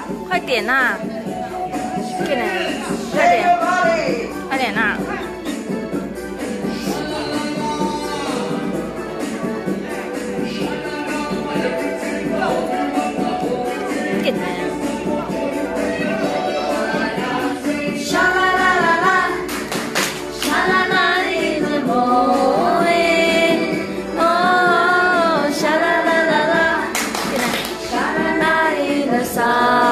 快点呐！快点，快点，快点呐！快点！沙啦啦啦啦，沙啦啦一直摸诶，哦，沙啦啦啦啦，沙啦啦一直沙。